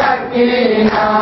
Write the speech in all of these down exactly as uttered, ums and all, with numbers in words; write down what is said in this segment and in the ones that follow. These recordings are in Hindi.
सकीना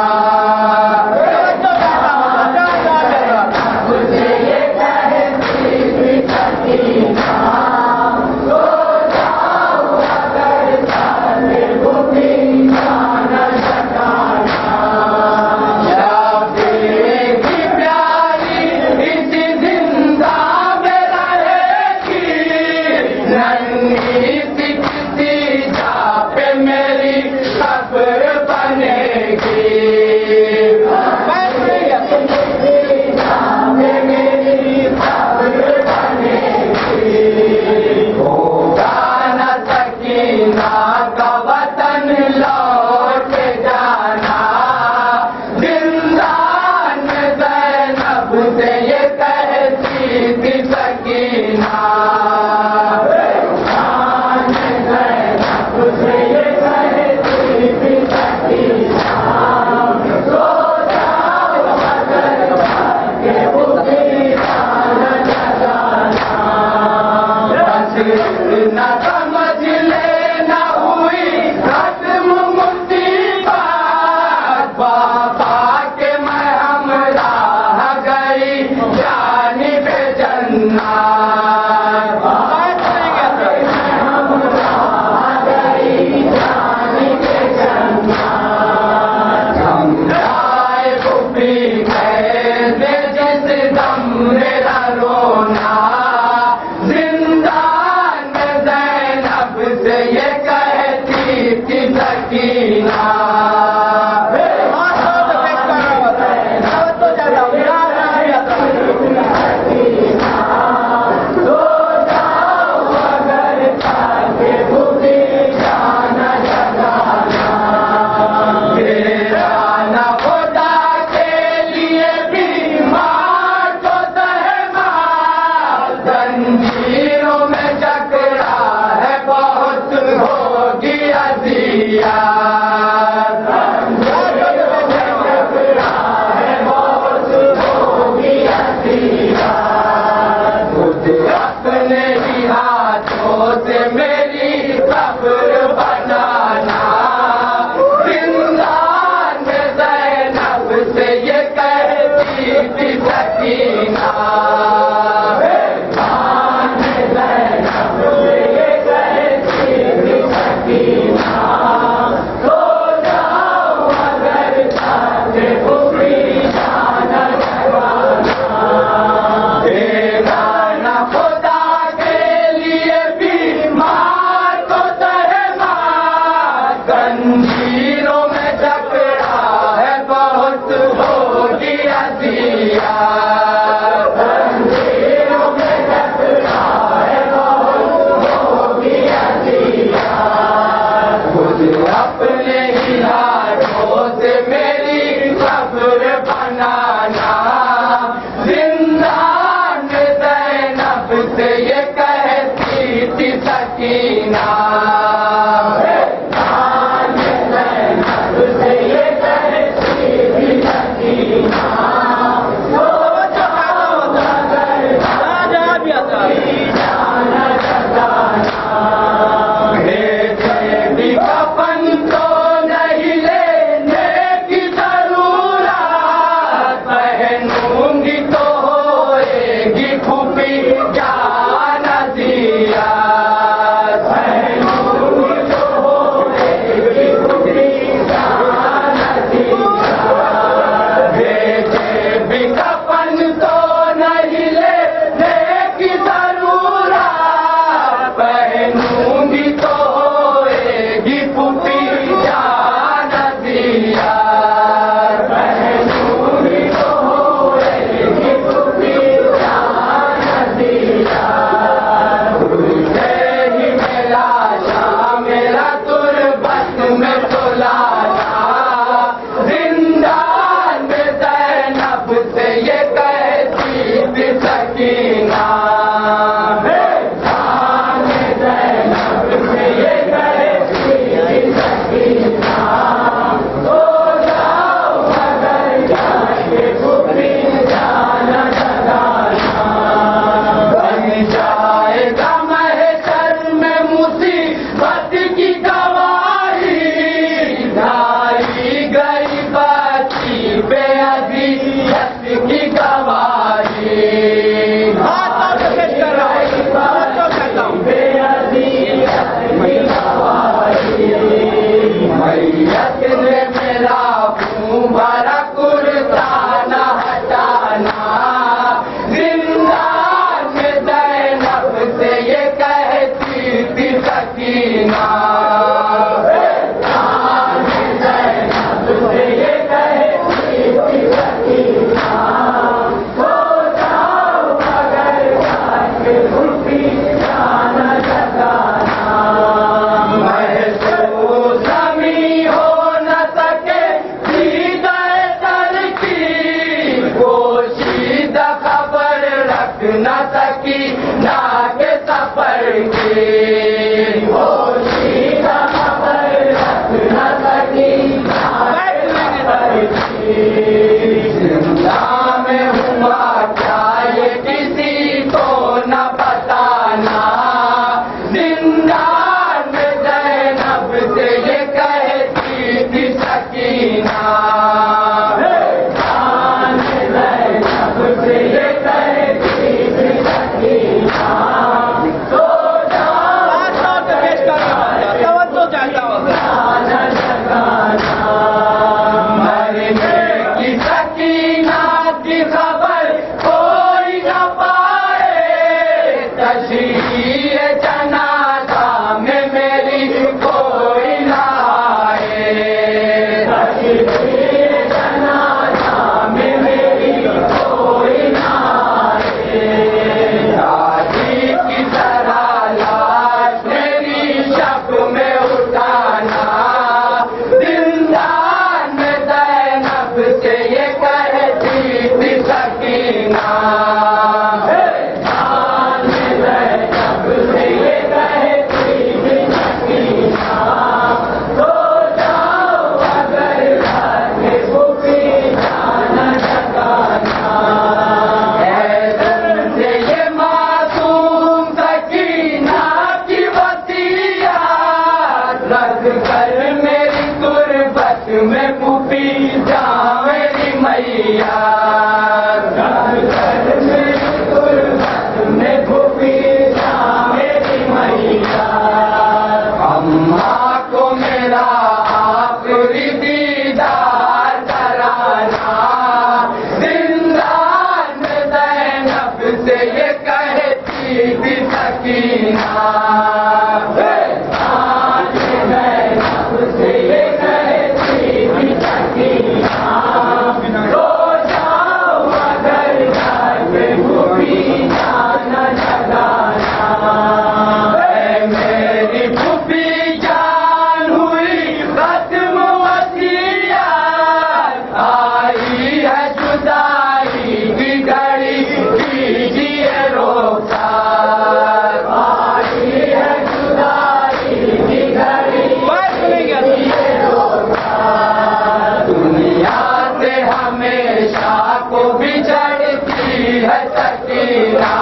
जिंदा में हुआ क्या ये किसी को न बताना। जिंदा में ज़ैनब से ये कहती थी सकीना। ज़ैनब से ये कहती थी सकीना। तो मरने की सकीना की खबर कोई न पाए। तशरीह जनाजा में मेरी कोई न आए। तशरीह जनाजा में मेरी कोई न आए। दादी की तरह लाश मेरी शब में उठाना। जिंदान में ज़ैनब से ये कहती थी सकीना। जिंदान में ज़ैनब से ये कहती थी सकीना। तो जाओ अगर घर में भूखी जाना जगाना। से ये मासूम सकीना की वसीयत रद्द कर मेरी गुर्बत में पुपी जा मेरी मैया। रद्द कर मेरी गुर्बत में पुपी जा मेरी मैया। अम्मा को मेरा आखिरी दीदार कराना। जिंदान में ज़ैनब से ये कहती थी सकीना। ज़ैनब से ये कहती थी सकीना। तो जाओ अगर घर में भूखी जाना जगाना। मेरी फूफी जान हुई खत्म वसीयत। आई है जुदाई की घड़ी कीजिए रोकथाम। आई है जुदाई की घड़ी कीजिए रोकथाम। दुनिया से हमेशा को बिछड़ती है सकीना।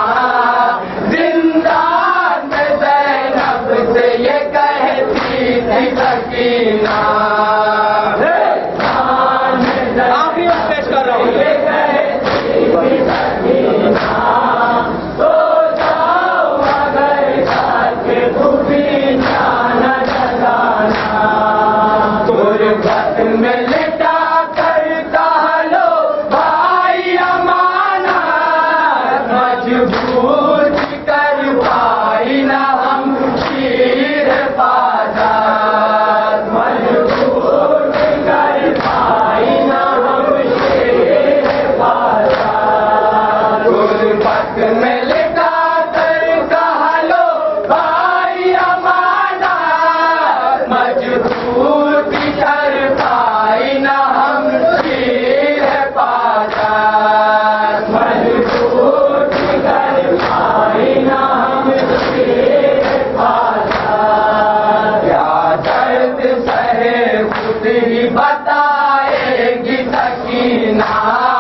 जिंदान में ज़ैनब से ये कहती थी सकीना। आखिरी वक्त पेश कर रहा हूँ। ये कहती थी सकीना। तो जाओ अगर घर के भूखी जाना जगाना। गुर्बत में लिटा कर कह लो भाई अमानत। मजबूर कर पाई न हम शीर बाजार। मजबूर कर पाई न हम शीर बाजार। गुर्बत में लिटा कर कह लो भाई अमानत। मजबूर कर पाई न हम शीर बाजार। मजबूर कर पाई न हम शीर बाजार। क्या दर्द सहे खुद ही बताएगी सकीना।